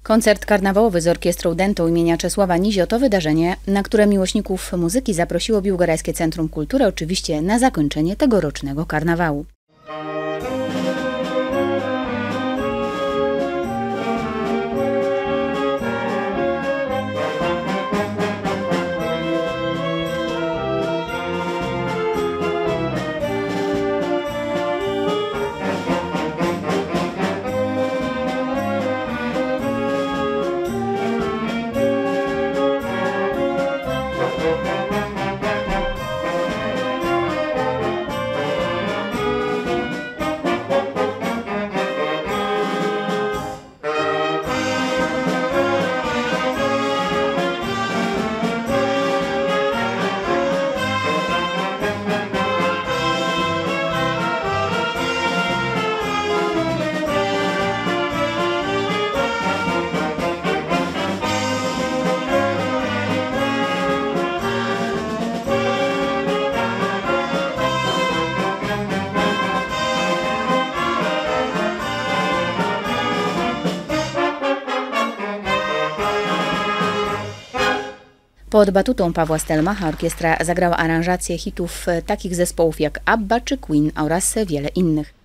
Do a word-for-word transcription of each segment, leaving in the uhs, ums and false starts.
Koncert karnawałowy z orkiestrą Dentą imienia Czesława Nizio to wydarzenie, na które miłośników muzyki zaprosiło Biłgorajskie Centrum Kultury, oczywiście na zakończenie tegorocznego karnawału. Pod batutą Pawła Stelmacha orkiestra zagrała aranżacje hitów takich zespołów jak ABBA czy Queen oraz wiele innych.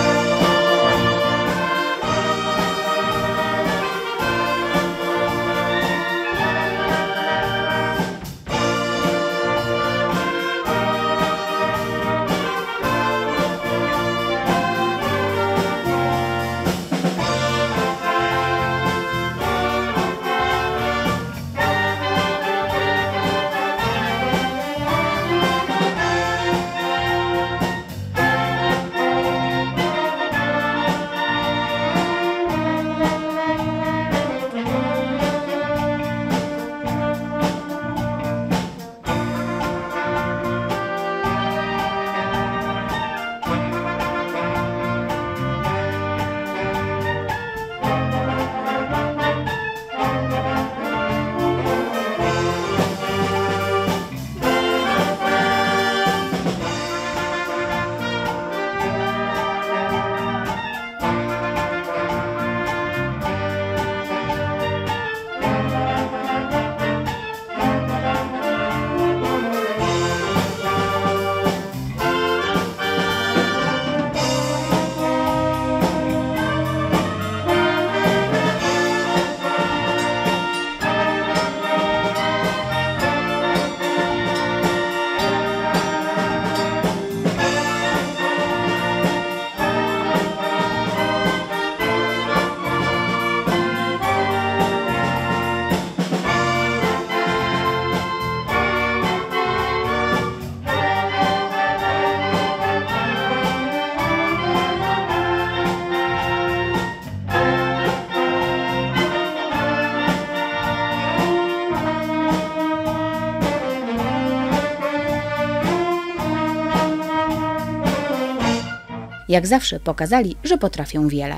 Jak zawsze pokazali, że potrafią wiele.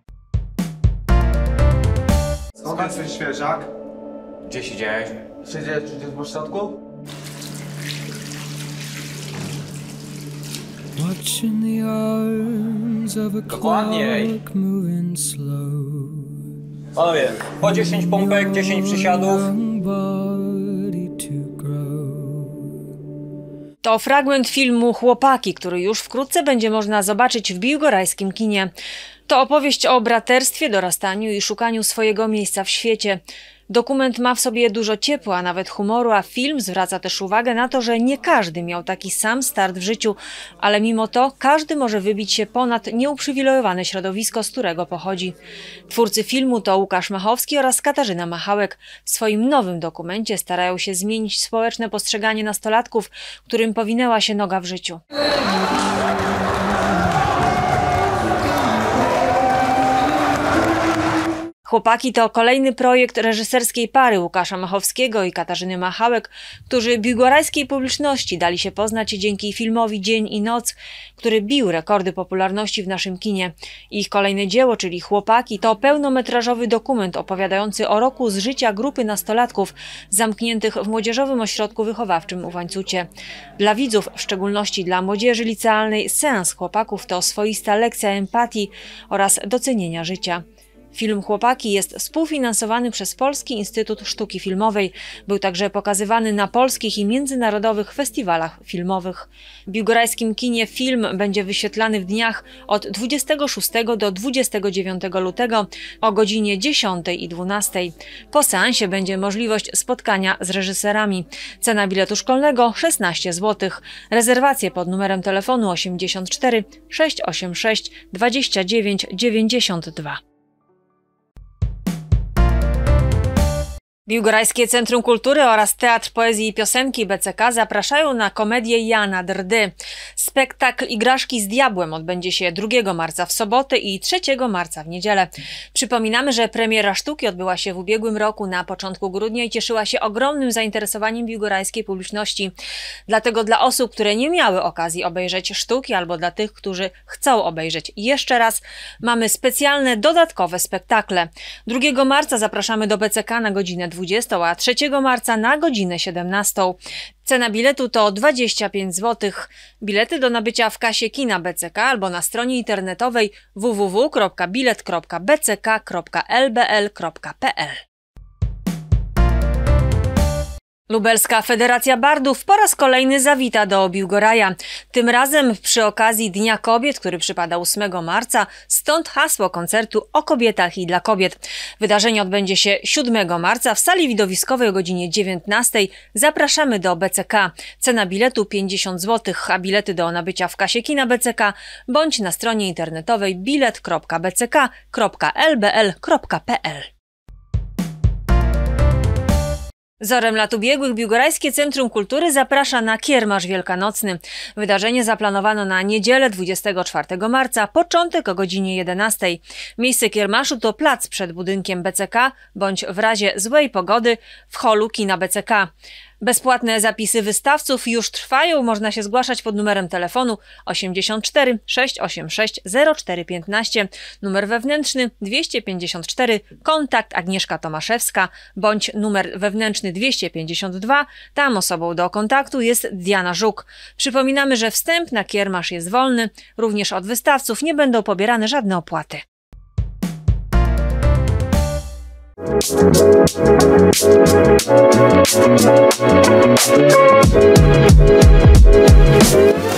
Skąd ten świeżak? Gdzie siedziałeś? Siedziałeś gdzieś w ośrodku? Dokładniej. Panowie, po dziesięć pompek, dziesięć przysiadów. To fragment filmu Chłopaki, który już wkrótce będzie można zobaczyć w biłgorajskim kinie. To opowieść o braterstwie, dorastaniu i szukaniu swojego miejsca w świecie. Dokument ma w sobie dużo ciepła, a nawet humoru, a film zwraca też uwagę na to, że nie każdy miał taki sam start w życiu, ale mimo to każdy może wybić się ponad nieuprzywilejowane środowisko, z którego pochodzi. Twórcy filmu to Łukasz Machowski oraz Katarzyna Machałek. W swoim nowym dokumencie starają się zmienić społeczne postrzeganie nastolatków, którym powinęła się noga w życiu. Chłopaki to kolejny projekt reżyserskiej pary Łukasza Machowskiego i Katarzyny Machałek, którzy biłgorajskiej publiczności dali się poznać dzięki filmowi Dzień i Noc, który bił rekordy popularności w naszym kinie. Ich kolejne dzieło, czyli Chłopaki, to pełnometrażowy dokument opowiadający o roku z życia grupy nastolatków zamkniętych w Młodzieżowym Ośrodku Wychowawczym u Łańcucie. Dla widzów, w szczególności dla młodzieży licealnej, seans Chłopaków to swoista lekcja empatii oraz docenienia życia. Film Chłopaki jest współfinansowany przez Polski Instytut Sztuki Filmowej. Był także pokazywany na polskich i międzynarodowych festiwalach filmowych. W biłgorajskim kinie film będzie wyświetlany w dniach od dwudziestego szóstego do dwudziestego dziewiątego lutego o godzinie dziesiątej i dwunastej. Po seansie będzie możliwość spotkania z reżyserami. Cena biletu szkolnego szesnaście złotych. Rezerwacje pod numerem telefonu osiemdziesiąt cztery sześć osiem sześć dwadzieścia dziewięć dziewięćdziesiąt dwa. Biłgorajskie Centrum Kultury oraz Teatr Poezji i Piosenki B C K zapraszają na komedię Jana Drdy. Spektakl Igraszki z Diabłem odbędzie się drugiego marca w sobotę i trzeciego marca w niedzielę. Przypominamy, że premiera sztuki odbyła się w ubiegłym roku na początku grudnia i cieszyła się ogromnym zainteresowaniem biłgorajskiej publiczności. Dlatego dla osób, które nie miały okazji obejrzeć sztuki, albo dla tych, którzy chcą obejrzeć jeszcze raz, mamy specjalne, dodatkowe spektakle. drugiego marca zapraszamy do B C K na godzinę dwudziestą, a trzeciego marca na godzinę siedemnastą. Cena biletu to dwadzieścia pięć złotych. Bilety do nabycia w kasie kina B C K albo na stronie internetowej w w w kropka bilet kropka b c k kropka l b l kropka p l. Lubelska Federacja Bardów po raz kolejny zawita do Biłgoraja. Tym razem przy okazji Dnia Kobiet, który przypada ósmego marca, stąd hasło koncertu o kobietach i dla kobiet. Wydarzenie odbędzie się siódmego marca w sali widowiskowej o godzinie dziewiętnastej. Zapraszamy do B C K. Cena biletu pięćdziesiąt złotych, a bilety do nabycia w kasie kina B C K bądź na stronie internetowej bilet kropka b c k kropka l b l kropka p l. Wzorem lat ubiegłych Biłgorajskie Centrum Kultury zaprasza na Kiermasz Wielkanocny. Wydarzenie zaplanowano na niedzielę dwudziestego czwartego marca, początek o godzinie jedenastej. Miejsce kiermaszu to plac przed budynkiem B C K, bądź w razie złej pogody w holu kina B C K. Bezpłatne zapisy wystawców już trwają, można się zgłaszać pod numerem telefonu osiemdziesiąt cztery sześć osiem sześć zero cztery piętnaście, numer wewnętrzny dwieście pięćdziesiąt cztery, kontakt Agnieszka Tomaszewska, bądź numer wewnętrzny dwieście pięćdziesiąt dwa, tam osobą do kontaktu jest Diana Żuk. Przypominamy, że wstęp na kiermasz jest wolny, również od wystawców nie będą pobierane żadne opłaty. Thank you.